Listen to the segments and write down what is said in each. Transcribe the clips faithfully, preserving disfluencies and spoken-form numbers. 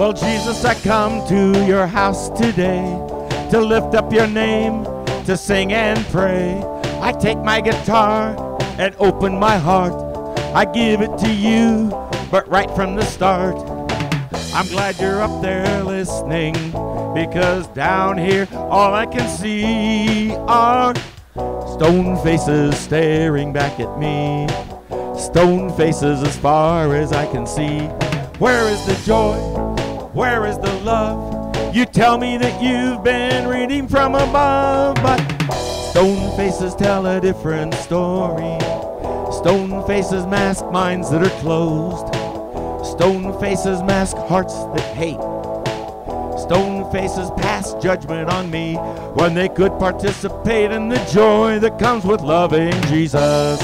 Well, Jesus, I come to your house today to lift up your name, to sing and pray. I take my guitar and open my heart. I give it to you, but right from the start, I'm glad you're up there listening, because down here all I can see are stone faces staring back at me. Stone faces as far as I can see. Where is the joy? Where is the love? You tell me that you've been reading from above, but stone faces tell a different story. Stone faces mask minds that are closed. Stone faces mask hearts that hate. Stone faces pass judgment on me when they could participate in the joy that comes with loving Jesus.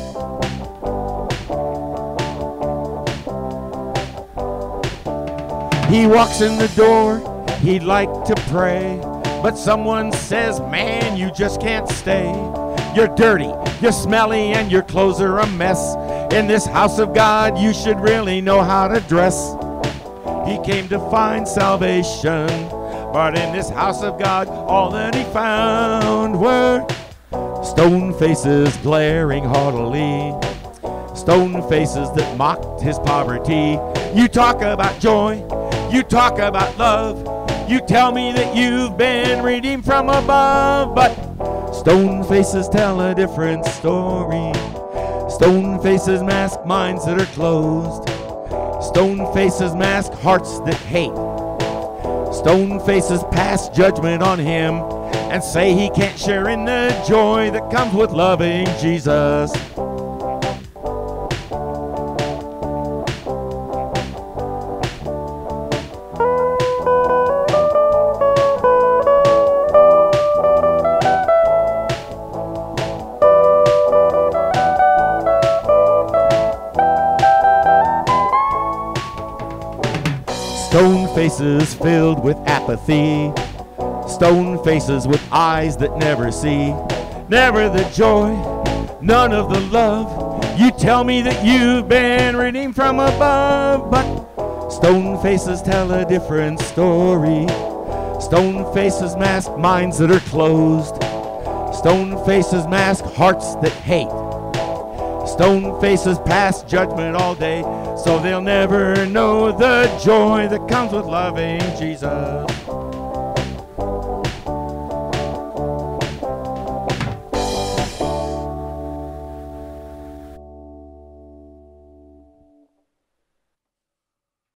He walks in the door, he'd like to pray, but someone says, man, you just can't stay. You're dirty, you're smelly, and your clothes are a mess. In this house of God, you should really know how to dress. He came to find salvation, but in this house of God, all that he found were stone faces glaring haughtily. Stone faces that mocked his poverty. You talk about joy, you talk about love, you tell me that you've been reading from above, but stone faces tell a different story. Stone faces mask minds that are closed. Stone faces mask hearts that hate. Stone faces pass judgment on him and say he can't share in the joy that comes with loving Jesus. Stone faces filled with apathy. Stone faces with eyes that never see. Never the joy, none of the love. You tell me that you've been reading from above, but stone faces tell a different story. Stone faces mask minds that are closed. Stone faces mask hearts that hate. Stone faces pass judgment all day, so they'll never know the joy that comes with loving Jesus.